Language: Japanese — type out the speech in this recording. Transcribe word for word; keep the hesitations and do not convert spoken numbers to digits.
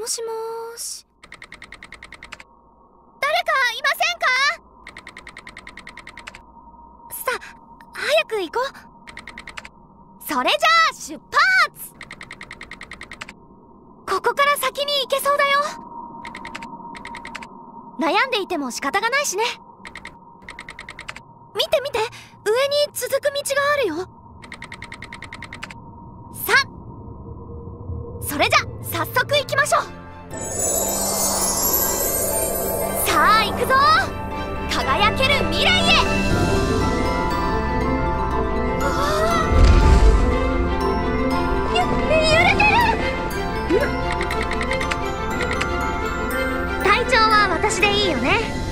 もしもーし。誰かいませんか？さ、早く行こう。それじゃあ出発！ここから先に行けそうだよ。悩んでいても仕方がないしね。見て見て、上に続く道があるよ。さあ、それじゃ早速行きましょう。さあ行くぞ、輝ける未来へ。ああ、ゆ揺れてる。隊長は私でいいよね。